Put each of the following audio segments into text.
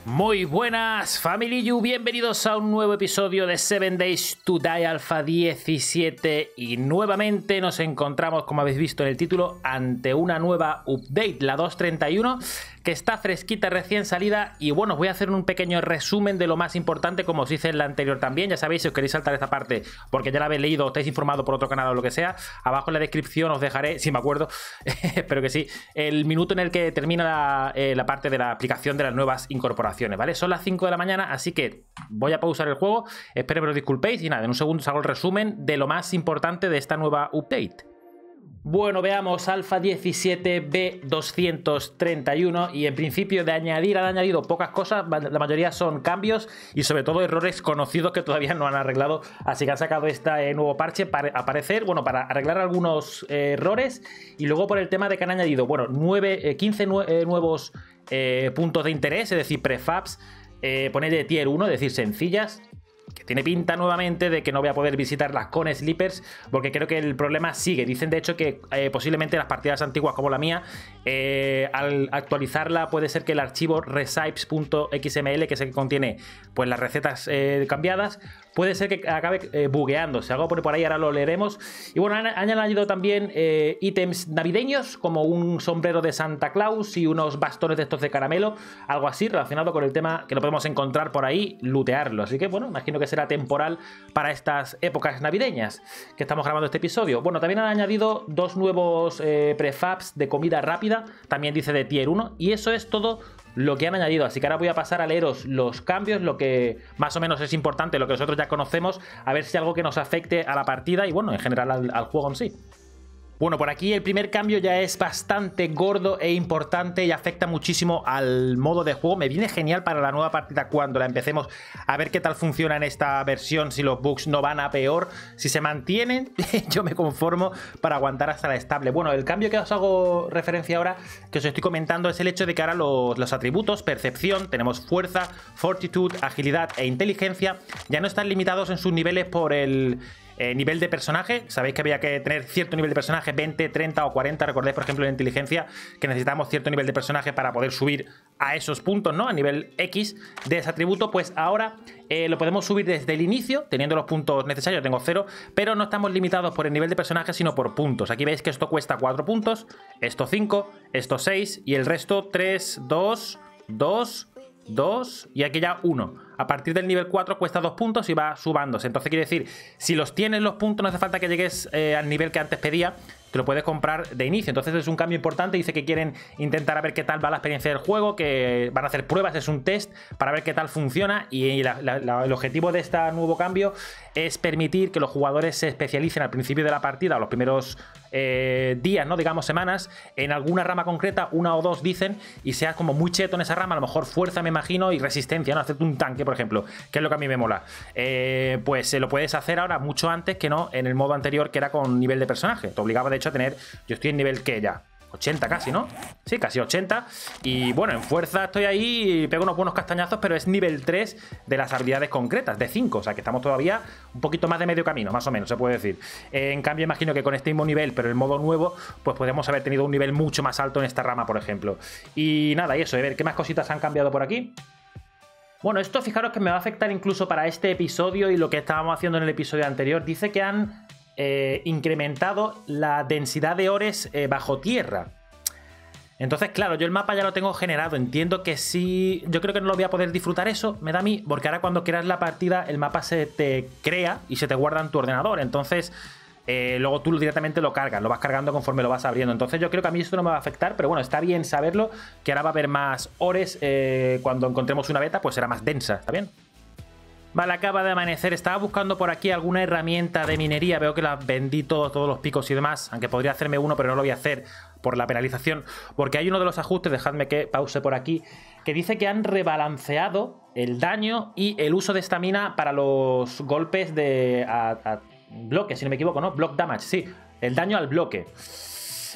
Muy buenas, Family You, bienvenidos a un nuevo episodio de 7 Days to Die Alpha 17 y nuevamente nos encontramos, como habéis visto en el título, ante una nueva update, la 2.31, que está fresquita, recién salida. Y bueno, os voy a hacer un pequeño resumen de lo más importante, como os hice en la anterior también. Ya sabéis, si os queréis saltar esta parte porque ya la habéis leído o estáis informado por otro canal o lo que sea, abajo en la descripción os dejaré, si me acuerdo, espero que sí, el minuto en el que termina la parte de la aplicación de las nuevas incorporaciones, ¿vale? Son las 5 de la mañana, así que voy a pausar el juego, espero que os disculpéis y nada, en un segundo os hago el resumen de lo más importante de esta nueva update. Bueno, veamos Alpha 17B231 y en principio han añadido pocas cosas, la mayoría son cambios y sobre todo errores conocidos que todavía no han arreglado, así que han sacado este nuevo parche para arreglar algunos errores y luego por el tema de que han añadido, bueno, 15 nuevos puntos de interés, es decir, prefabs, poner de tier 1, es decir, sencillas, que tiene pinta nuevamente de que no voy a poder visitarlas con Sleepers, porque creo que el problema sigue. Dicen de hecho que posiblemente las partidas antiguas como la mía, al actualizarla puede ser que el archivo recipes.xml, que es el que contiene pues las recetas cambiadas, puede ser que acabe bugueando. Si algo pone por ahí, ahora lo leeremos. Y bueno, han añadido también ítems navideños, como un sombrero de Santa Claus y unos bastones de estos de caramelo, algo así relacionado con el tema que lo podemos encontrar por ahí, lootearlo. Así que bueno, imagino que será temporal para estas épocas navideñas que estamos grabando este episodio. Bueno, también han añadido dos nuevos prefabs de comida rápida, también dice de tier 1, y eso es todo lo que han añadido. Así que ahora voy a pasar a leeros los cambios, lo que más o menos es importante, lo que nosotros ya conocemos, a ver si algo que nos afecte a la partida y bueno, en general al juego en sí. Bueno, por aquí el primer cambio ya es bastante gordo e importante y afecta muchísimo al modo de juego. Me viene genial para la nueva partida cuando la empecemos, a ver qué tal funciona en esta versión, si los bugs no van a peor. Si se mantienen, yo me conformo para aguantar hasta la estable. Bueno, el cambio que os hago referencia ahora, que os estoy comentando, es el hecho de que ahora los atributos, percepción, tenemos fuerza, fortitud, agilidad e inteligencia, ya no están limitados en sus niveles por el nivel de personaje. Sabéis que había que tener cierto nivel de personaje, 20, 30 o 40. Recordéis, por ejemplo, en inteligencia, que necesitamos cierto nivel de personaje para poder subir a esos puntos, ¿no? A nivel X de ese atributo. Pues ahora lo podemos subir desde el inicio, teniendo los puntos necesarios. Tengo 0, pero no estamos limitados por el nivel de personaje, sino por puntos. Aquí veis que esto cuesta 4 puntos, esto 5, esto 6 y el resto 3, 2, 2, 2 y aquí ya 1. A partir del nivel 4 cuesta 2 puntos y va subándose. Entonces quiere decir, si los tienes los puntos, no hace falta que llegues al nivel que antes pedía, te lo puedes comprar de inicio. Entonces es un cambio importante. Dice que quieren intentar a ver qué tal va la experiencia del juego, que van a hacer pruebas, es un test para ver qué tal funciona. Y el objetivo de este nuevo cambio es permitir que los jugadores se especialicen al principio de la partida o los primeros días, ¿no? Digamos semanas, en alguna rama concreta, una o dos dicen, y seas como muy cheto en esa rama, a lo mejor fuerza, me imagino, y resistencia, ¿no? Hacerte un tanque, por ejemplo, que es lo que a mí me mola. Pues se lo puedes hacer ahora mucho antes que no en el modo anterior, que era con nivel de personaje. Te obligaba de hecho a tener, yo estoy en nivel que ya 80 casi, ¿no? Sí, casi 80. Y bueno, en fuerza estoy ahí, pego unos buenos castañazos, pero es nivel 3 de las habilidades concretas, de 5. O sea que estamos todavía un poquito más de medio camino, más o menos, se puede decir. En cambio, imagino que con este mismo nivel, pero el modo nuevo, pues podemos haber tenido un nivel mucho más alto en esta rama, por ejemplo. Y nada, y eso, a ver, ¿qué más cositas han cambiado por aquí? Bueno, esto fijaros que me va a afectar incluso para este episodio y lo que estábamos haciendo en el episodio anterior. Dice que han incrementado la densidad de ores bajo tierra. Entonces, claro, yo el mapa ya lo tengo generado. Entiendo que sí. Yo creo que no lo voy a poder disfrutar, eso me da a mí, porque ahora cuando creas la partida, el mapa se te crea y se te guarda en tu ordenador. Entonces, luego tú directamente lo cargas, lo vas cargando conforme lo vas abriendo. Entonces yo creo que a mí esto no me va a afectar, pero bueno, está bien saberlo, que ahora va a haber más ores. Cuando encontremos una beta, pues será más densa, ¿está bien? Vale, acaba de amanecer. Estaba buscando por aquí alguna herramienta de minería. Veo que las vendí todos los picos y demás, aunque podría hacerme uno, pero no lo voy a hacer por la penalización, porque hay uno de los ajustes, dejadme que pause por aquí, que dice que han rebalanceado el daño y el uso de estamina para los golpes de bloque, si no me equivoco, ¿no? Block damage, sí, el daño al bloque.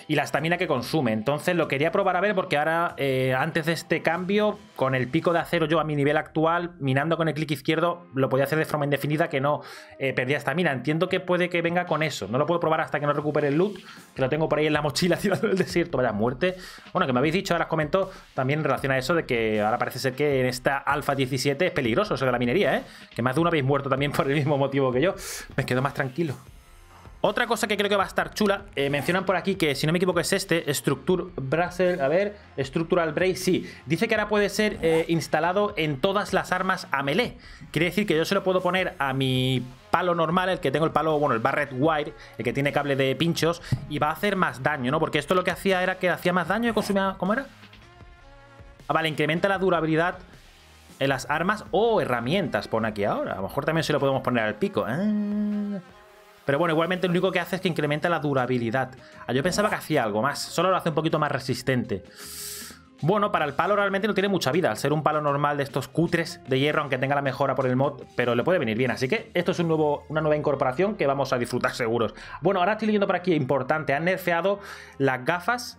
y la estamina que consume. Entonces lo quería probar a ver porque ahora, antes de este cambio, con el pico de acero yo a mi nivel actual, minando con el clic izquierdo, lo podía hacer de forma indefinida que no perdía estamina. Entiendo que puede que venga con eso. No lo puedo probar hasta que no recupere el loot, que lo tengo por ahí en la mochila tirado en el desierto. Vaya muerte. Bueno, que me habéis dicho, ahora os comento también en relación a eso de que ahora parece ser que en esta Alpha 17 es peligroso eso de la minería, ¿eh? Que más de uno habéis muerto también por el mismo motivo que yo. Me quedo más tranquilo. Otra cosa que creo que va a estar chula, mencionan por aquí que, si no me equivoco, es este, Structural Brace, sí. Dice que ahora puede ser instalado en todas las armas a melee. Quiere decir que yo se lo puedo poner a mi palo normal, el que tengo el palo, bueno, el Barret Wire, el que tiene cable de pinchos, y va a hacer más daño, ¿no? Porque esto lo que hacía era que hacía más daño y consumía... ¿Cómo era? Ah, vale, incrementa la durabilidad en las armas o herramientas, pone aquí ahora. A lo mejor también se lo podemos poner al pico. Pero bueno, igualmente lo único que hace es que incrementa la durabilidad. Yo pensaba que hacía algo más. Solo lo hace un poquito más resistente. Bueno, para el palo realmente no tiene mucha vida. Al ser un palo normal de estos cutres de hierro, aunque tenga la mejora por el mod, pero le puede venir bien. Así que esto es una nueva incorporación que vamos a disfrutar seguros. Bueno, ahora estoy leyendo por aquí, importante. Han nerfeado las gafas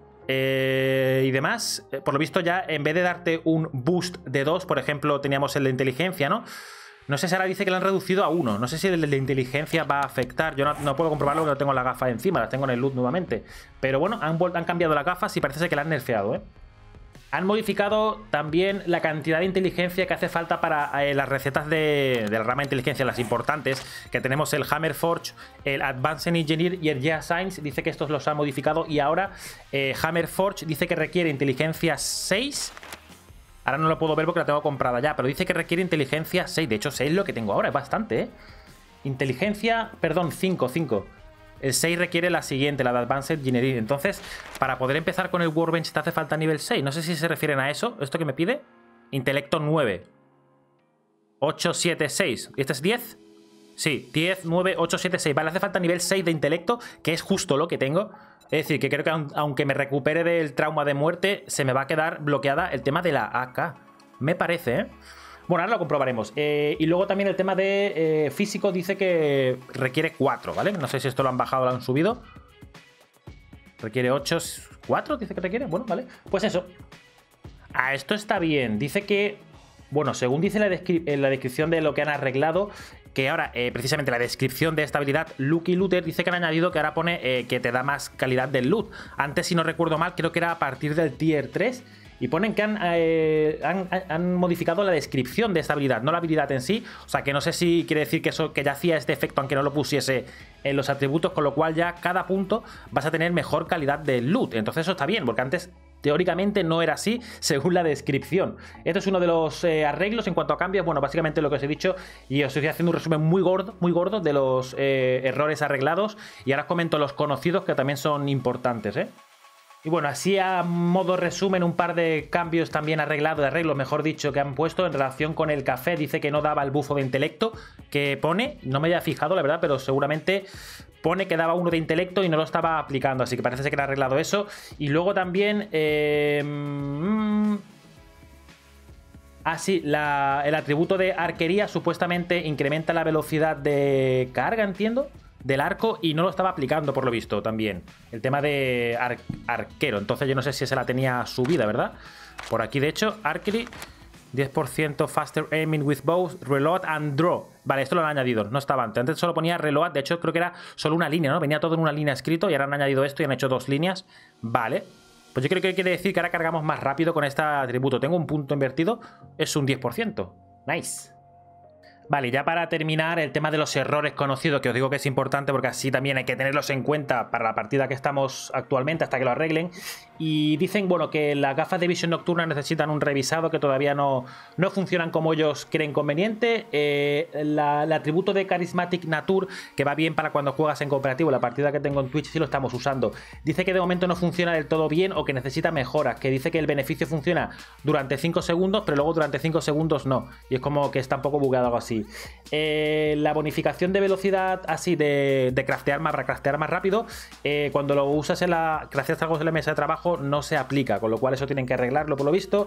y demás. Por lo visto ya, en vez de darte un boost de 2, por ejemplo, teníamos el de inteligencia, ¿no? No sé si ahora dice que lo han reducido a 1. No sé si el de inteligencia va a afectar. Yo no puedo comprobarlo porque no tengo las gafas encima. Las tengo en el loot nuevamente. Pero bueno, han cambiado las gafas y parece ser que las han nerfeado, ¿eh? Han modificado también la cantidad de inteligencia que hace falta para las recetas de la rama de inteligencia, las importantes, que tenemos el Hammer Forge, el Advanced Engineer y el Gea Science. Dice que estos los han modificado y ahora Hammer Forge dice que requiere inteligencia 6. Ahora no lo puedo ver porque la tengo comprada ya, pero dice que requiere inteligencia 6. De hecho, 6 es lo que tengo ahora, es bastante, ¿eh? Inteligencia, perdón, 5. El 6 requiere la siguiente, la de Advanced Engineering. Entonces, para poder empezar con el Workbench te hace falta nivel 6. No sé si se refieren a eso. ¿Esto que me pide? Intelecto 9. 8, 7, 6. ¿Y este es 10? Sí, 10, 9, 8, 7, 6. Vale, hace falta nivel 6 de intelecto, que es justo lo que tengo. Es decir, que creo que aunque me recupere del trauma de muerte, se me va a quedar bloqueada el tema de la AK. Me parece, ¿eh? Bueno, ahora lo comprobaremos. Y luego también el tema de físico dice que requiere 4, ¿vale? No sé si esto lo han bajado o lo han subido. Requiere 8, 4, dice que requiere. Bueno, vale. Pues eso. Esto está bien. Dice que, bueno, según dice en la descripción de lo que han arreglado, que ahora, precisamente la descripción de esta habilidad, Lucky Looter, dice que han añadido que ahora pone que te da más calidad del loot. Antes, si no recuerdo mal, creo que era a partir del tier 3. Y ponen que han modificado la descripción de esta habilidad, no la habilidad en sí. O sea, que no sé si quiere decir que eso, que ya hacía este efecto, aunque no lo pusiese en los atributos, con lo cual ya cada punto vas a tener mejor calidad de loot. Entonces eso está bien, porque antes teóricamente no era así, según la descripción. Esto es uno de los arreglos en cuanto a cambios. Bueno, básicamente lo que os he dicho, y os estoy haciendo un resumen muy gordo de los errores arreglados. Y ahora os comento los conocidos, que también son importantes, ¿eh? Y bueno, así a modo resumen, un par de cambios también arreglos, mejor dicho, que han puesto en relación con el café. Dice que no daba el bufo de intelecto que pone. No me había fijado, la verdad, pero seguramente pone que daba uno de intelecto y no lo estaba aplicando. Así que parece que han arreglado eso. Y luego también... sí, el atributo de arquería supuestamente incrementa la velocidad de carga, entiendo, del arco, y no lo estaba aplicando por lo visto también. El tema de arquero. Entonces yo no sé si se la tenía subida, ¿verdad? Por aquí, de hecho, archery, 10% faster aiming with bows, reload and draw. Vale, esto lo han añadido, no estaba antes. Antes solo ponía reload, de hecho creo que era solo una línea, ¿no? Venía todo en una línea escrito y ahora han añadido esto y han hecho 2 líneas. Vale. Pues yo creo que quiere decir que ahora cargamos más rápido con este atributo. Tengo un punto invertido, es un 10%. Nice. Vale, ya para terminar, el tema de los errores conocidos, que os digo que es importante porque así también hay que tenerlos en cuenta para la partida que estamos actualmente hasta que lo arreglen. Y dicen, bueno, que las gafas de visión nocturna necesitan un revisado, que todavía no funcionan como ellos creen conveniente. El atributo de Charismatic Nature, que va bien para cuando juegas en cooperativo, la partida que tengo en Twitch sí lo estamos usando. Dice que de momento no funciona del todo bien o que necesita mejoras, que dice que el beneficio funciona durante 5 segundos, pero luego durante 5 segundos no. Y es como que está un poco bugueado, algo así. La bonificación de velocidad así de craftear más, para craftear más rápido, cuando lo usas crafteas algo en la mesa de trabajo no se aplica, con lo cual eso tienen que arreglarlo por lo visto.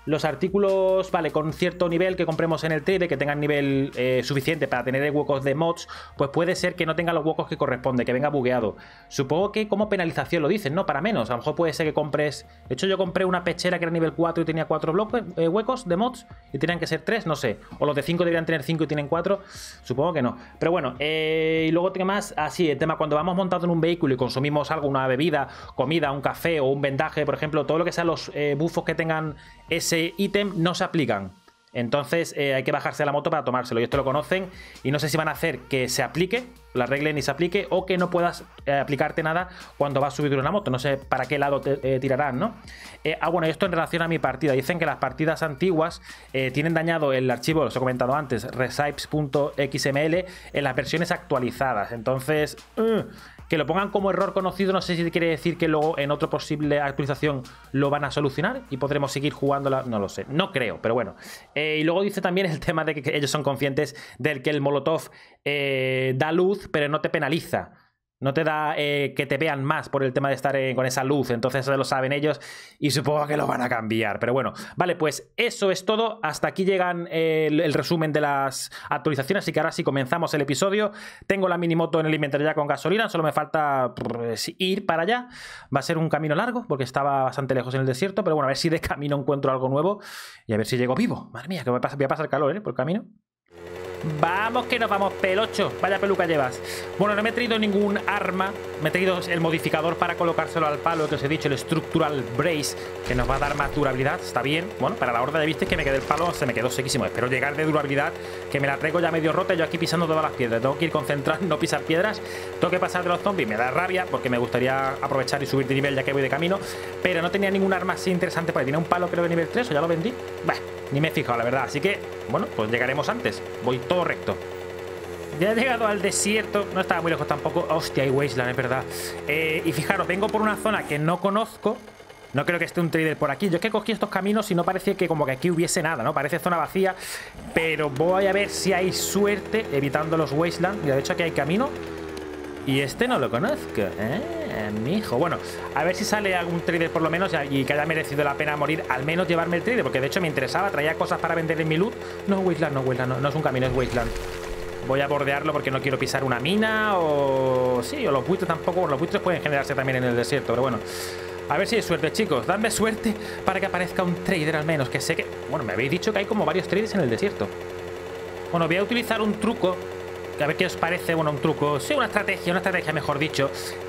los artículos, vale, con cierto nivel que compremos en el trade, que tengan nivel suficiente para tener huecos de mods, pues puede ser que no tenga los huecos que corresponde, que venga bugueado. Supongo que como penalización lo dicen, ¿no? Para menos. A lo mejor puede ser que compres... De hecho, yo compré una pechera que era nivel 4 y tenía 4 bloques, huecos de mods y tenían que ser 3, no sé. O los de 5 deberían tener 5 y tienen 4. Supongo que no. Pero bueno, y luego tengo más... Así, el tema, cuando vamos montado en un vehículo y consumimos algo, una bebida, comida, un café o un vendaje, por ejemplo, todo lo que sean los bufos que tengan ese ítem no se aplican. Entonces hay que bajarse a la moto para tomárselo. Y esto lo conocen y no sé si van a hacer que se aplique, la arreglen y se aplique, o que no puedas aplicarte nada cuando vas a subir una moto. No sé para qué lado te tirarán, ¿no? Bueno, esto en relación a mi partida. Dicen que las partidas antiguas tienen dañado el archivo, os he comentado antes, recipes.xml en las versiones actualizadas. Entonces... que lo pongan como error conocido, no sé si quiere decir que luego en otra posible actualización lo van a solucionar y podremos seguir jugándola, no lo sé, no creo, pero bueno. Y luego dice también el tema de que ellos son conscientes del que el Molotov da luz, pero no te penaliza. No te da que te vean más por el tema de estar con esa luz. Entonces eso lo saben ellos y supongo que lo van a cambiar. Pero bueno, vale, pues eso es todo. Hasta aquí llegan el resumen de las actualizaciones. Así que ahora sí comenzamos el episodio. Tengo la minimoto en el inventario ya con gasolina. Solo me falta ir para allá. Va a ser un camino largo porque estaba bastante lejos en el desierto. Pero bueno, a ver si de camino encuentro algo nuevo y a ver si llego vivo. Madre mía, que voy a pasar calor, por el camino. Vamos que nos vamos, pelocho. Vaya peluca llevas. Bueno, no me he traído ningún arma. Me he traído el modificador para colocárselo al palo que os he dicho, el Structural Brace, que nos va a dar más durabilidad. Está bien. Bueno, para la horda de vistes que me quedé el palo, se me quedó sequísimo. Espero llegar de durabilidad, que me la traigo ya medio rota. Yo aquí pisando todas las piedras. Tengo que ir concentrado, no pisar piedras. Tengo que pasar de los zombies. Me da rabia porque me gustaría aprovechar y subir de nivel ya que voy de camino. Pero no tenía ningún arma así interesante. Pues tenía un palo creo de nivel 3 o ya lo vendí. Bah, ni me he fijado, la verdad. Así que, bueno, pues llegaremos antes. Voy todo recto. Ya he llegado al desierto. No estaba muy lejos tampoco. Hostia, hay Wasteland, es verdad. Y fijaros, vengo por una zona que no conozco. No creo que esté un trader por aquí. Yo es que cogí estos caminos y no parece que como que aquí hubiese nada, ¿no? Parece zona vacía. Pero voy a ver si hay suerte evitando los Wasteland. Mira, de hecho aquí hay camino. Y este no lo conozco, mijo. Bueno, a ver si sale algún trader por lo menos y que haya merecido la pena morir. Al menos llevarme el trader, porque de hecho me interesaba. Traía cosas para vender en mi loot. No, Wasteland, no, Wasteland, no es un camino, es Wasteland. Voy a bordearlo porque no quiero pisar una mina o... Sí, o los buitres tampoco. Los buitres pueden generarse también en el desierto, pero bueno. A ver si hay suerte, chicos. Dadme suerte para que aparezca un trader al menos. Que sé que... Bueno, me habéis dicho que hay como varios traders en el desierto. Bueno, voy a utilizar un truco. A ver qué os parece, bueno, un truco. Sí, una estrategia mejor dicho.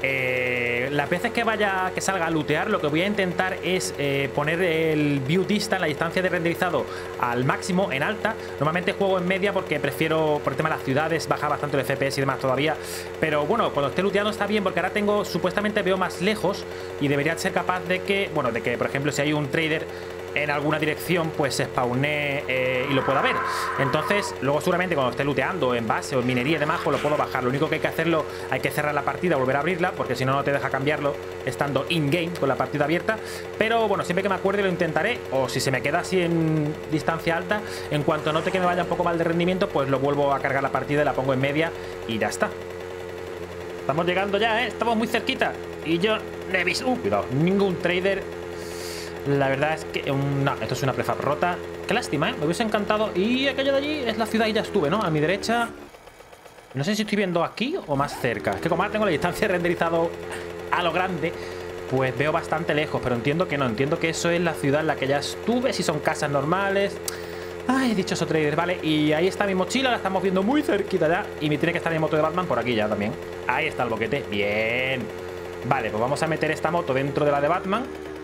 Las veces que salga a lootear, lo que voy a intentar es poner el view distance, la distancia de renderizado al máximo, en alta. Normalmente juego en media porque prefiero, por el tema de las ciudades, bajar bastante el FPS y demás todavía. Pero bueno, cuando esté looteando está bien porque ahora tengo, supuestamente veo más lejos y debería ser capaz de que, bueno, de que, por ejemplo, si hay un trader en alguna dirección, pues se spawnee y lo pueda ver. Entonces, luego seguramente cuando esté looteando en base o en minería y demás, pues lo puedo bajar. Lo único que hay que hacerlo, hay que cerrar la partida, volver a abrirla, porque si no, no te deja cambiarlo estando in-game con la partida abierta. Pero bueno, siempre que me acuerde lo intentaré, o si se me queda así en distancia alta, en cuanto note que me vaya un poco mal de rendimiento, pues lo vuelvo a cargar la partida y la pongo en media y ya está. Estamos llegando ya, estamos muy cerquita. Y yo no he visto... cuidado, ningún trader... La verdad es que... no, esto es una prefab rota. Qué lástima, me hubiese encantado. Y aquello de allí es la ciudad y ya estuve, ¿no? A mi derecha... No sé si estoy viendo aquí o más cerca. Es que como ahora tengo la distancia renderizado a lo grande, pues veo bastante lejos. Pero entiendo que no, entiendo que eso es la ciudad en la que ya estuve. Si son casas normales... Ay, dichoso trader, vale. Y ahí está mi mochila, la estamos viendo muy cerquita ya. Y me tiene que estar mi moto de Batman por aquí ya también. Ahí está el boquete, bien. Vale, pues vamos a meter esta moto dentro de la de Batman.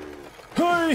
¡Ay!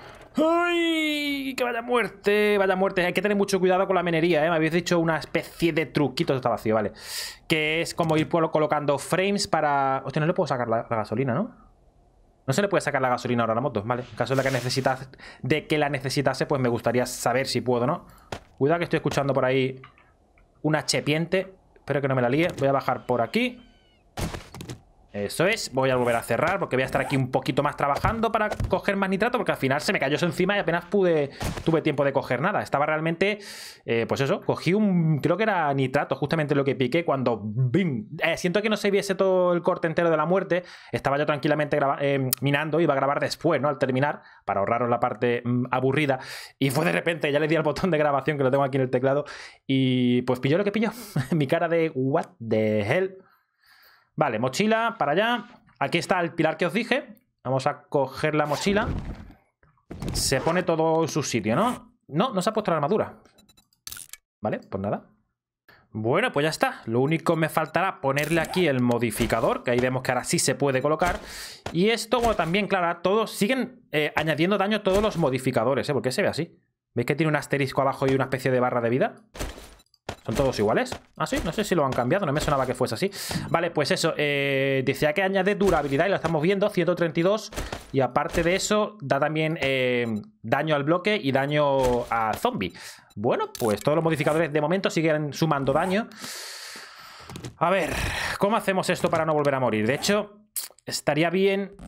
¡Ay! ¡Que vaya muerte! Vaya muerte. Hay que tener mucho cuidado con la minería, ¿eh? Me habéis dicho una especie de truquito. Está vacío, vale. Que es como ir colocando frames para... Hostia, no le puedo sacar la gasolina, ¿no? No se le puede sacar la gasolina ahora a la moto, vale. En caso de que la necesitase, pues me gustaría saber si puedo, ¿no? Cuidado que estoy escuchando por ahí una chepiente. Espero que no me la líe. Voy a bajar por aquí. Eso es, voy a volver a cerrar porque voy a estar aquí un poquito más trabajando para coger más nitrato, porque al final se me cayó eso encima y apenas tuve tiempo de coger nada. Estaba realmente, pues eso, cogí creo que era nitrato, justamente lo que piqué cuando ¡bim! Siento que no se viese todo el corte entero de la muerte. Estaba yo tranquilamente minando, iba a grabar después, ¿no? Al terminar, para ahorraros la parte aburrida. Y fue de repente, ya le di al botón de grabación que lo tengo aquí en el teclado y pues pilló lo que pilló. Mi cara de what the hell. Vale, mochila para allá. Aquí está el pilar que os dije. Vamos a coger la mochila. Se pone todo en su sitio, ¿no? No se ha puesto la armadura. Vale, pues nada. Bueno, pues ya está. Lo único me faltará ponerle aquí el modificador, que ahí vemos que ahora sí se puede colocar. Y esto, bueno, también, claro, todos siguen añadiendo daño todos los modificadores, ¿eh? ¿Por qué se ve así? ¿Veis que tiene un asterisco abajo y una especie de barra de vida? ¿Son todos iguales? Ah, sí, no sé si lo han cambiado, no me sonaba que fuese así. Vale, pues eso, decía que añade durabilidad y lo estamos viendo, 132. Y aparte de eso, da también daño al bloque y daño a zombie. Bueno, pues todos los modificadores de momento siguen sumando daño. A ver, ¿cómo hacemos esto para no volver a morir? De hecho, estaría bien...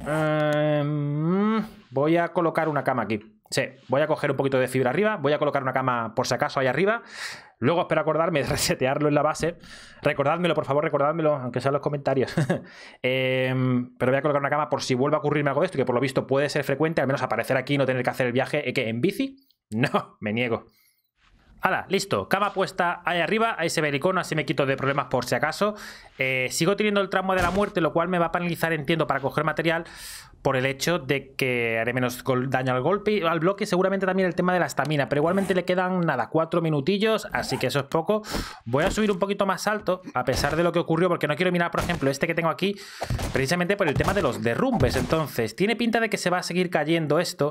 voy a colocar una cama aquí. Sí, voy a coger un poquito de fibra arriba. Voy a colocar una cama por si acaso ahí arriba. Luego espero acordarme de resetearlo en la base. Recordádmelo, por favor, recordádmelo, aunque sea en los comentarios. Pero voy a colocar una cama por si vuelve a ocurrirme algo de esto, que por lo visto puede ser frecuente, al menos aparecer aquí y no tener que hacer el viaje. ¿Qué? ¿En bici? No, me niego. ¡Hala! Listo, cama puesta ahí arriba, ahí se ve el icono, así me quito de problemas por si acaso. Sigo teniendo el tramo de la muerte, lo cual me va a penalizar, entiendo, para coger material por el hecho de que haré menos daño al golpe, al bloque, seguramente también el tema de la estamina, pero igualmente le quedan, nada, 4 minutillos, así que eso es poco. Voy a subir un poquito más alto, a pesar de lo que ocurrió, porque no quiero mirar, por ejemplo, este que tengo aquí, precisamente por el tema de los derrumbes. Entonces, tiene pinta de que se va a seguir cayendo esto.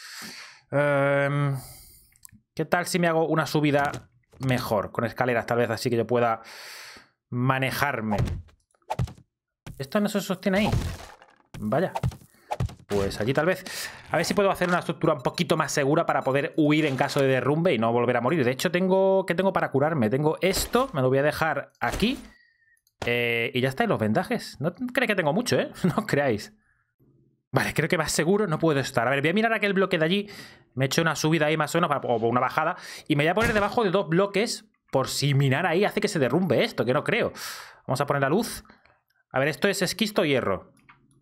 ¿Qué tal si me hago una subida mejor? Con escaleras, tal vez, así que yo pueda manejarme. ¿Esto no se sostiene ahí? Vaya. Pues allí tal vez. A ver si puedo hacer una estructura un poquito más segura para poder huir en caso de derrumbe y no volver a morir. De hecho, ¿qué tengo para curarme? Tengo esto, me lo voy a dejar aquí. Y ya está, y los vendajes. No creéis que tengo mucho, ¿eh? No os creáis. Vale, creo que más seguro no puedo estar. A ver, voy a mirar aquel bloque de allí. Me he hecho una subida ahí más o menos, o una bajada. Y me voy a poner debajo de 2 bloques por si minar ahí hace que se derrumbe esto, que no creo. Vamos a poner la luz. A ver, esto es esquisto o hierro.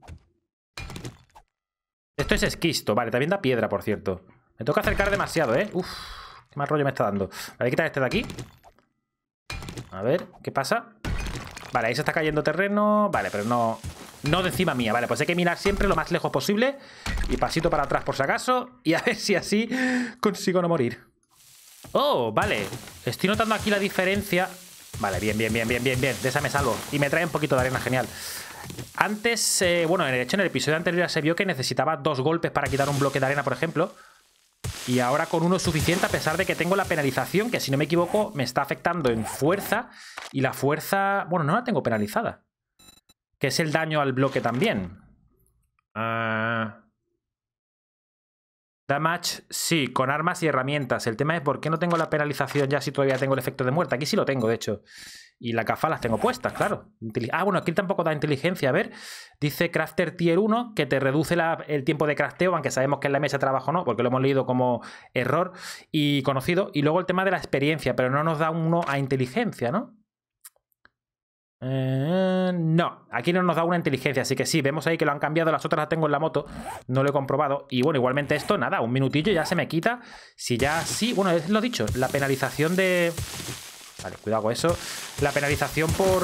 Esto es esquisto, vale, también da piedra, por cierto. Me tengo que acercar demasiado, ¿eh? Uf, qué mal rollo me está dando. Voy a quitar este de aquí. A ver, ¿qué pasa? Vale, ahí se está cayendo terreno. Vale, pero no de encima mía. Vale, pues hay que mirar siempre lo más lejos posible. Y pasito para atrás por si acaso. Y a ver si así consigo no morir. Oh, vale. Estoy notando aquí la diferencia. Vale, bien. De esa me salvo. Y me trae un poquito de arena, genial. Antes, bueno, de hecho en el episodio anterior se vio que necesitaba 2 golpes para quitar un bloque de arena, por ejemplo. Y ahora con uno es suficiente, a pesar de que tengo la penalización, que si no me equivoco me está afectando en fuerza. Y la fuerza, bueno, no la tengo penalizada, que es el daño al bloque también. Damage, sí, con armas y herramientas. El tema es por qué no tengo la penalización ya si todavía tengo el efecto de muerte. Aquí sí lo tengo, de hecho. Y las gafas las tengo puestas, claro. Bueno, aquí tampoco da inteligencia. A ver, dice Crafter Tier 1, que te reduce el tiempo de crafteo, aunque sabemos que en la mesa de trabajo no, porque lo hemos leído como error y conocido. Y luego el tema de la experiencia, pero no nos da uno a inteligencia, ¿no? No, aquí no nos da una inteligencia, así que sí, vemos ahí que lo han cambiado. Las otras las tengo en la moto, no lo he comprobado. Y bueno, igualmente esto, nada, un minutillo ya se me quita. Si ya, sí, bueno, es lo dicho, la penalización de... Vale, cuidado con eso. La penalización por...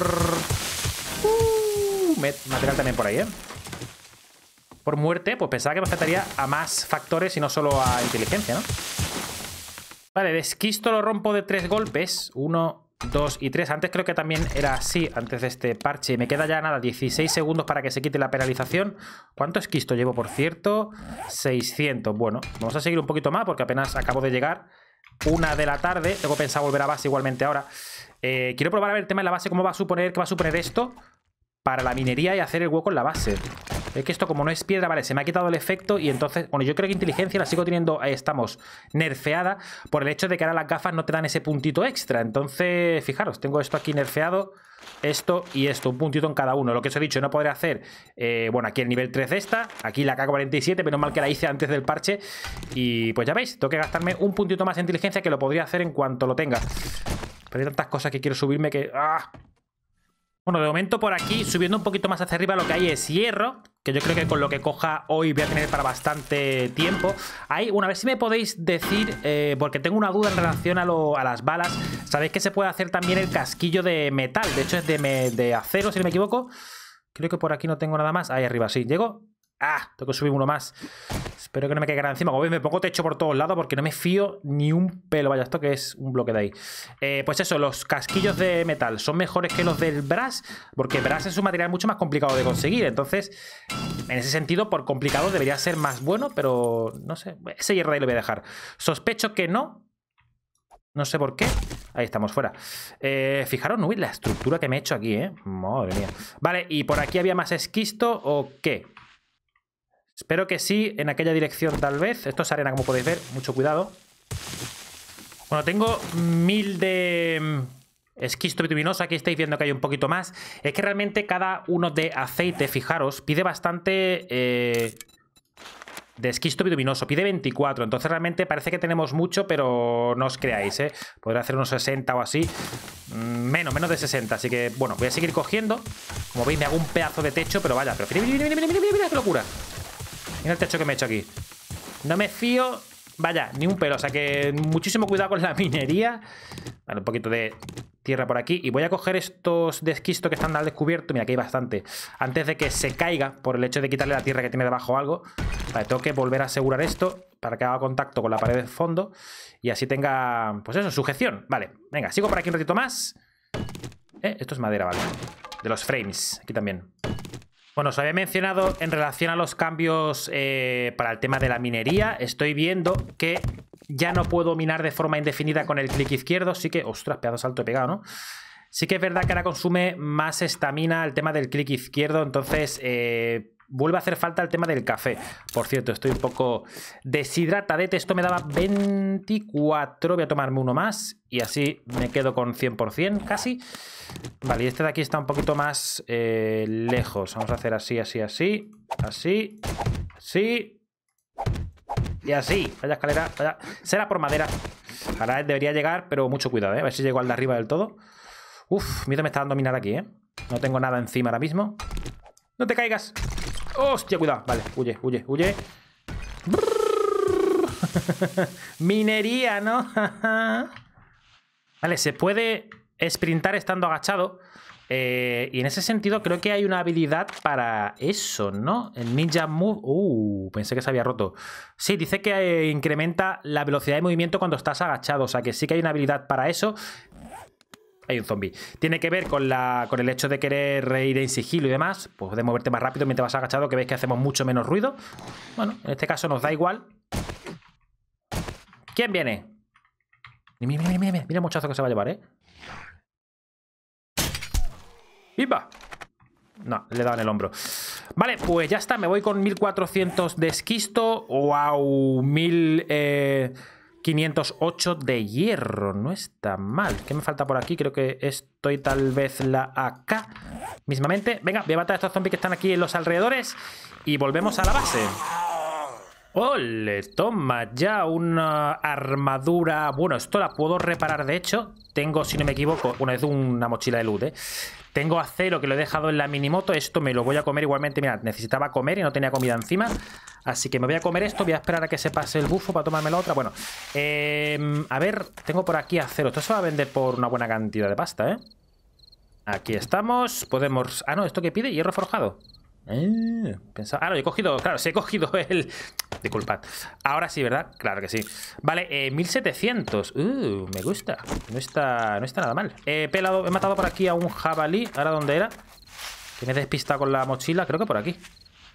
material también por ahí, ¿eh? Por muerte, pues pensaba que me afectaría a más factores y no solo a inteligencia, ¿no? Vale, el esquisto lo rompo de 3 golpes. 1, 2 y 3. Antes creo que también era así, antes de este parche. Me queda ya nada, 16 segundos para que se quite la penalización. ¿Cuánto esquisto llevo, por cierto? 600. Bueno, vamos a seguir un poquito más porque apenas acabo de llegar. 1 de la tarde. Tengo pensado volver a base igualmente ahora. Quiero probar a ver el tema de la base, cómo va a suponer, qué va a suponer esto para la minería y hacer el hueco en la base. Es que esto como no es piedra, vale, se me ha quitado el efecto y entonces... Bueno, yo creo que inteligencia la sigo teniendo, estamos nerfeada por el hecho de que ahora las gafas no te dan ese puntito extra. Entonces, fijaros, tengo esto aquí nerfeado, esto y esto, un puntito en cada uno. Lo que os he dicho, no podré hacer, bueno, aquí el nivel 3 de esta, aquí la K47, menos mal que la hice antes del parche. Y pues ya veis, tengo que gastarme un puntito más de inteligencia que lo podría hacer en cuanto lo tenga. Pero hay tantas cosas que quiero subirme que... ¡Ah! Bueno, de momento por aquí, subiendo un poquito más hacia arriba, lo que hay es hierro, que yo creo que con lo que coja hoy voy a tener para bastante tiempo. Ahí, bueno, a ver si me podéis decir, porque tengo una duda en relación a las balas. Sabéis que se puede hacer también el casquillo de metal, de hecho es de acero, si no me equivoco. Creo que por aquí no tengo nada más. Ahí arriba, sí. ¿Llego? ¡Ah! Tengo que subir uno más. Espero que no me caiga encima. Como veis, me pongo techo por todos lados porque no me fío ni un pelo. Vaya, esto que es un bloque de ahí. Pues eso, los casquillos de metal son mejores que los del brass, porque brass es un material mucho más complicado de conseguir. Entonces, en ese sentido, por complicado debería ser más bueno, pero no sé. Ese hierro de ahí lo voy a dejar. Sospecho que no. No sé por qué. Ahí estamos, fuera. Fijaros, ¿no? La estructura que me he hecho aquí, ¿eh? Madre mía. Vale, ¿y por aquí había más esquisto o qué? Espero que sí, en aquella dirección tal vez. Esto es arena, como podéis ver. Mucho cuidado. Bueno, tengo 1000 de esquisto bituminoso. Aquí estáis viendo que hay un poquito más. Es que realmente cada uno de aceite, fijaros, pide bastante... de esquisto bituminoso, pide 24. Entonces realmente parece que tenemos mucho, pero no os creáis, ¿eh? Podré hacer unos 60 o así. Menos de 60. Así que, bueno, voy a seguir cogiendo. Como veis, me hago un pedazo de techo, pero vaya. Pero mira, qué locura. Mira el techo que me he hecho aquí. No me fío, vaya, ni un pelo. O sea que muchísimo cuidado con la minería. Vale, un poquito de tierra por aquí. Y voy a coger estos de esquisto que están al descubierto. Mira, aquí hay bastante. Antes de que se caiga por el hecho de quitarle la tierra que tiene debajo o algo. Vale, tengo que volver a asegurar esto para que haga contacto con la pared de fondo. Y así tenga, pues eso, sujeción. Vale, venga, sigo por aquí un ratito más. Esto es madera, vale. De los frames, aquí también. Bueno, os había mencionado en relación a los cambios para el tema de la minería. Estoy viendo que ya no puedo minar de forma indefinida con el clic izquierdo. Sí que... Ostras, pedazo salto he pegado, ¿no? Sí que es verdad que ahora consume más estamina el tema del clic izquierdo. Entonces, vuelve a hacer falta el tema del café. Por cierto, estoy un poco deshidratadete. Esto me daba 24. Voy a tomarme uno más. Y así me quedo con 100% casi. Vale, y este de aquí está un poquito más lejos. Vamos a hacer así, así, así. Así. Así. Y así. Vaya escalera. Vaya. Será por madera. Ahora debería llegar, pero mucho cuidado, ¿eh? A ver si llego al de arriba del todo. Uf, miedo me está dando minar aquí, ¿eh? No tengo nada encima ahora mismo. ¡No te caigas! ¡Hostia, cuidado! Vale, huye, huye, huye. Minería, ¿no? Vale, se puede sprintar estando agachado. Y en ese sentido creo que hay una habilidad para eso, ¿no? El Ninja Move... pensé que se había roto. Sí, dice que incrementa la velocidad de movimiento cuando estás agachado. O sea que sí que hay una habilidad para eso. Hay un zombie. Tiene que ver con el hecho de querer ir en sigilo y demás. Pues de moverte más rápido mientras vas agachado, que veis que hacemos mucho menos ruido. Bueno, en este caso nos da igual. ¿Quién viene? Mira, mira, mira, mira el mochazo que se va a llevar, ¿eh? ¡Viva! No, le he dado en el hombro. Vale, pues ya está. Me voy con 1400 de esquisto. ¡Wow! 1508 de hierro. No está mal. ¿Qué me falta por aquí? Creo que estoy tal vez la AK mismamente. Venga, voy a matar a estos zombies que están aquí en los alrededores. Y volvemos a la base. ¡Ole! Toma ya una armadura. Bueno, esto la puedo reparar, de hecho. Tengo, si no me equivoco, bueno, es una mochila de loot, ¿eh? Tengo acero que lo he dejado en la minimoto. Esto me lo voy a comer igualmente. Mirad, necesitaba comer y no tenía comida encima. Así que me voy a comer esto. Voy a esperar a que se pase el bufo para tomarme la otra. Bueno, a ver, tengo por aquí acero. Esto se va a vender por una buena cantidad de pasta, ¿eh? Aquí estamos. Podemos... Ah, no, ¿esto qué pide? Hierro forjado. Pensaba... Ah, no, he cogido... Claro, sí he cogido el... Disculpad. Ahora sí, ¿verdad? Claro que sí. Vale, 1700. Me gusta. No está nada mal. He matado por aquí a un jabalí. ¿Ahora dónde era? Que me he despistado con la mochila. Creo que por aquí.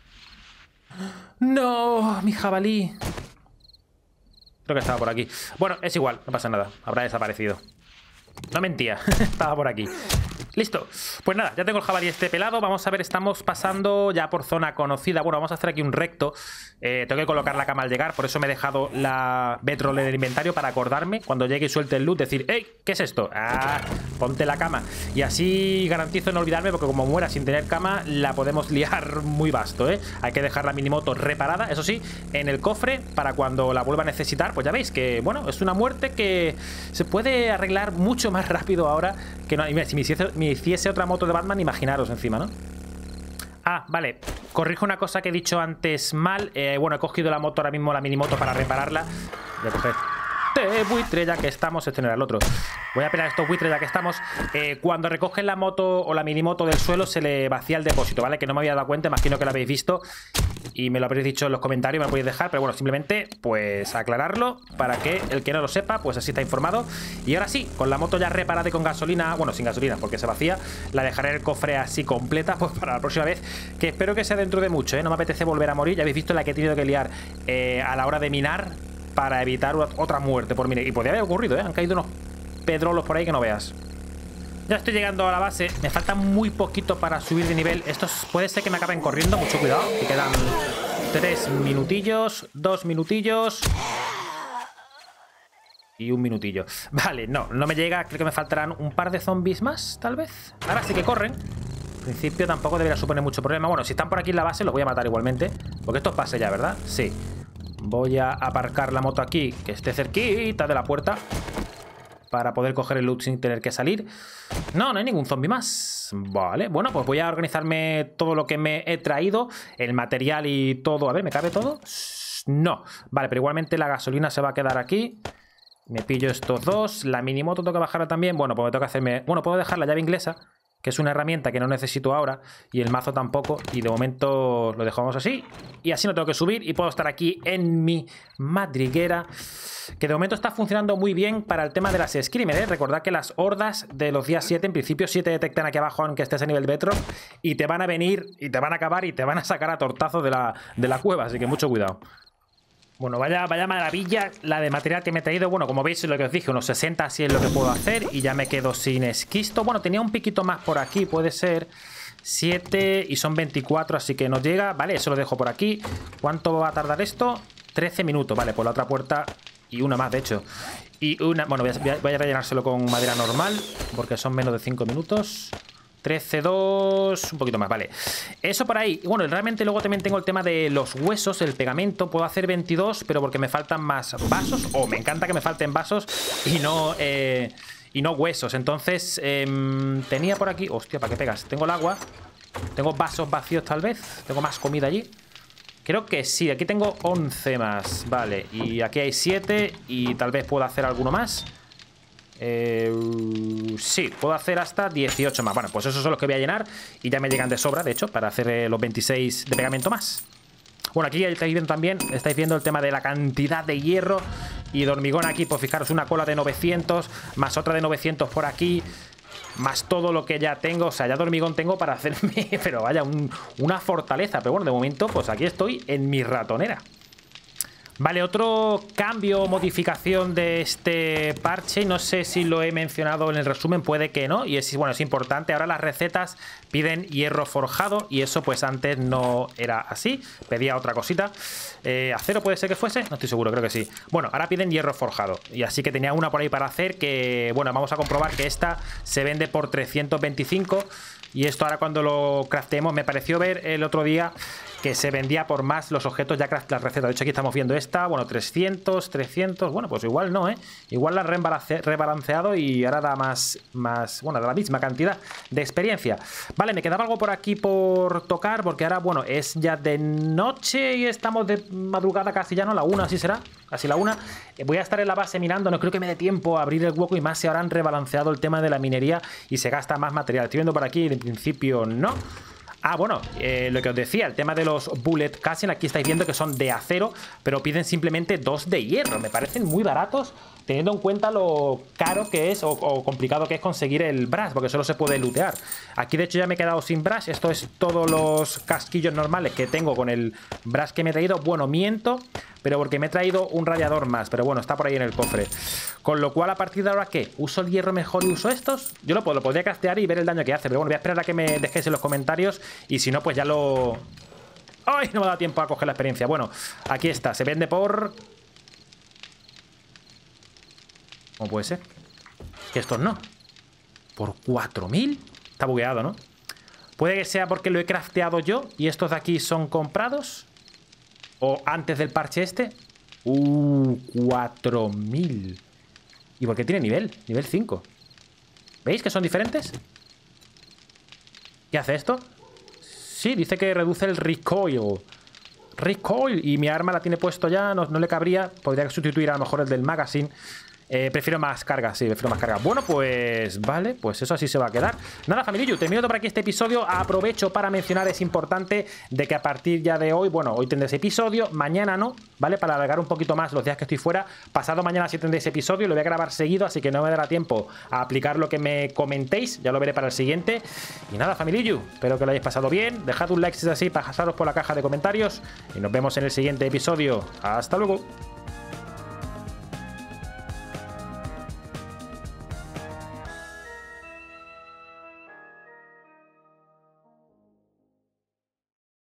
¡No! Mi jabalí. Creo que estaba por aquí. Bueno, es igual. No pasa nada. Habrá desaparecido. No mentía. Estaba por aquí. Listo. Pues nada, ya tengo el jabalí este pelado. Vamos a ver, estamos pasando ya por zona conocida. Bueno, vamos a hacer aquí un recto. Tengo que colocar la cama al llegar, por eso me he dejado la bedroll en el inventario para acordarme cuando llegue y suelte el loot, decir, ¡ey! ¿Qué es esto? ¡Ah! Ponte la cama. Y así garantizo no olvidarme, porque como muera sin tener cama, la podemos liar muy vasto, ¿eh? Hay que dejar la minimoto reparada, eso sí, en el cofre para cuando la vuelva a necesitar. Pues ya veis que, bueno, es una muerte que se puede arreglar mucho más rápido ahora que no. Y mira, si me hiciese otra moto de Batman, imaginaros encima, ¿no? Ah, vale. Corrijo una cosa que he dicho antes mal. Bueno, he cogido la moto ahora mismo, la minimoto, para repararla. Voy a coger buitre ya que estamos. Este no era el otro. Voy a pelar estos buitres ya que estamos. Cuando recogen la moto o la minimoto del suelo, se le vacía el depósito, ¿vale? Que no me había dado cuenta, imagino que lo habéis visto y me lo habréis dicho en los comentarios, me lo podéis dejar, pero bueno, simplemente pues aclararlo para que el que no lo sepa, pues así está informado. Y ahora sí, con la moto ya reparada y con gasolina, bueno, sin gasolina porque se vacía, la dejaré en el cofre así completa, pues para la próxima vez, que espero que sea dentro de mucho, ¿eh? No me apetece volver a morir. Ya habéis visto la que he tenido que liar a la hora de minar para evitar otra muerte por minar. Y podría haber ocurrido, ¿eh? Han caído unos pedrolos por ahí que no veas. Ya estoy llegando a la base. Me falta muy poquito para subir de nivel. Estos puede ser que me acaben corriendo. Mucho cuidado. Que quedan 3 minutillos, 2 minutillos y 1 minutillo. Vale, no me llega. Creo que me faltarán un par de zombies más, tal vez. Ahora sí que corren. En principio tampoco debería suponer mucho problema. Bueno, si están por aquí en la base los voy a matar igualmente, porque esto pase ya, ¿verdad? Sí. Voy a aparcar la moto aquí, que esté cerquita de la puerta, para poder coger el loot sin tener que salir. No hay ningún zombie más. Vale, bueno, pues voy a organizarme todo lo que me he traído, el material y todo. A ver, ¿me cabe todo? No. Vale, pero igualmente la gasolina se va a quedar aquí. Me pillo estos dos. La minimoto tengo que bajarla también. Bueno, pues me toca hacerme... Bueno, puedo dejar la llave inglesa, que es una herramienta que no necesito ahora, y el mazo tampoco, y de momento lo dejamos así, y así no tengo que subir, y puedo estar aquí en mi madriguera, que de momento está funcionando muy bien para el tema de las screamers, ¿eh? Recordad que las hordas de los días 7, en principio 7 detectan aquí abajo aunque estés a nivel bedrock, y te van a venir, y te van a acabar, y te van a sacar a tortazos de la cueva, así que mucho cuidado. Bueno, vaya maravilla la de material que me he traído. Bueno, como veis, lo que os dije, unos 60 así es lo que puedo hacer. Y ya me quedo sin esquisto. Bueno, tenía un piquito más por aquí, puede ser 7 y son 24, así que nos llega. Vale, eso lo dejo por aquí. ¿Cuánto va a tardar esto? 13 minutos, vale, por la otra puerta. Y una más, de hecho. Y una... Bueno, voy a rellenárselo con madera normal, porque son menos de 5 minutos. 13, 2, un poquito más, vale. Eso por ahí. Bueno, realmente luego también tengo el tema de los huesos, el pegamento. Puedo hacer 22, pero porque me faltan más vasos. O me encanta que me falten vasos y no huesos. Entonces, tenía por aquí... Hostia, ¿para qué pegas? Tengo el agua. Tengo vasos vacíos tal vez. Tengo más comida allí. Creo que sí, aquí tengo 11 más. Vale, y aquí hay 7 y tal vez pueda hacer alguno más. Sí, puedo hacer hasta 18 más. Bueno, pues esos son los que voy a llenar y ya me llegan de sobra, de hecho, para hacer los 26 de pegamento más. Bueno, aquí estáis viendo también, estáis viendo el tema de la cantidad de hierro y de hormigón aquí. Pues fijaros, una cola de 900, más otra de 900 por aquí, más todo lo que ya tengo. O sea, ya de hormigón tengo para hacerme, pero vaya, una fortaleza. Pero bueno, de momento, pues aquí estoy en mi ratonera. Vale, otro cambio o modificación de este parche, no sé si lo he mencionado en el resumen, puede que no, y es, bueno, es importante. Ahora las recetas piden hierro forjado y eso pues antes no era así, pedía otra cosita. ¿Acero puede ser que fuese? No estoy seguro, creo que sí. Bueno, ahora piden hierro forjado y así que tenía una por ahí para hacer que, bueno, vamos a comprobar que esta se vende por 325 y esto ahora cuando lo craftemos, me pareció ver el otro día que se vendía por más los objetos ya craft las recetas. De hecho aquí estamos viendo esta, bueno, 300, bueno, pues igual no, igual la han rebalanceado y ahora da más, bueno, da la misma cantidad de experiencia. Vale, me quedaba algo por aquí por tocar, porque ahora, bueno, es ya de noche y estamos de madrugada casi ya, ¿no? La 1, así será, casi la 1. Voy a estar en la base minando, no creo que me dé tiempo a abrir el hueco y más si ahora han rebalanceado el tema de la minería y se gasta más material. Estoy viendo por aquí, en principio no. Ah, bueno, lo que os decía, el tema de los bullet casing, aquí estáis viendo que son de acero, pero piden simplemente 2 de hierro. Me parecen muy baratos, teniendo en cuenta lo caro que es o complicado que es conseguir el brass, porque solo se puede lootear. Aquí, de hecho, ya me he quedado sin brass. Esto es todos los casquillos normales que tengo con el brass que me he traído. Bueno, miento, pero porque me he traído un rallador más. Pero bueno, está por ahí en el cofre. Con lo cual, a partir de ahora, ¿qué? ¿Uso el hierro mejor y uso estos? Yo lo podría craftear y ver el daño que hace. Pero bueno, voy a esperar a que me dejéis en los comentarios. Y si no, pues ya lo... ¡Ay! No me ha dado tiempo a coger la experiencia. Bueno, aquí está. Se vende por... ¿Cómo puede ser? Que estos no. ¿Por 4.000? Está bugueado, ¿no? Puede que sea porque lo he crafteado yo y estos de aquí son comprados. O antes del parche este. 4.000. ¿Y por qué tiene nivel? Nivel 5. ¿Veis que son diferentes? ¿Qué hace esto? Sí, dice que reduce el recoil. Recoil. Y mi arma la tiene puesto ya. No le cabría. Podría sustituir a lo mejor el del magazine. Prefiero más carga, sí, prefiero más carga. Bueno, pues vale, pues eso así se va a quedar. Nada, familia, termino por aquí este episodio. Aprovecho para mencionar, es importante, de que a partir ya de hoy, bueno, hoy tendréis episodio, mañana no, ¿vale? Para alargar un poquito más los días que estoy fuera. Pasado mañana sí tendréis episodio, lo voy a grabar seguido, así que no me dará tiempo a aplicar lo que me comentéis. Ya lo veré para el siguiente. Y nada, familia, espero que lo hayáis pasado bien. Dejad un like si es así, pasaros por la caja de comentarios. Y nos vemos en el siguiente episodio. Hasta luego.